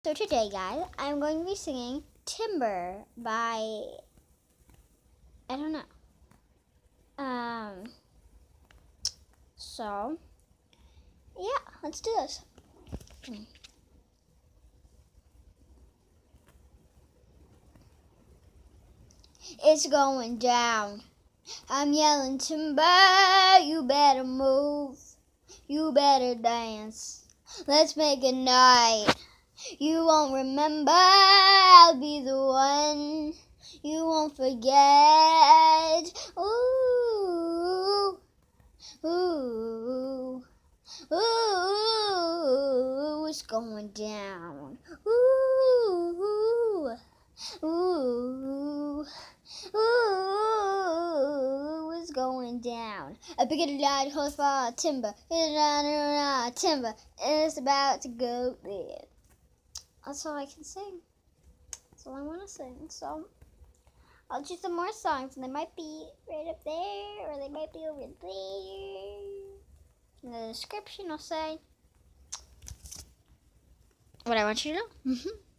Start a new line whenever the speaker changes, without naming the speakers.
So today, guys, I'm going to be singing Timber by, I don't know. So, yeah, let's do this. It's going down. I'm yelling timber, you better move. You better dance. Let's make a night. You won't remember, I'll be the one. You won't forget. Ooh, ooh, ooh, it's going down. Ooh, ooh, ooh, it's going down. I pick it loud, close for timber. Timber, and it's about to go there. That's all I can sing. That's all I want to sing. So I'll choose some more songs, and they might be right up there, or they might be over there. In the description, I'll say what I want you to know.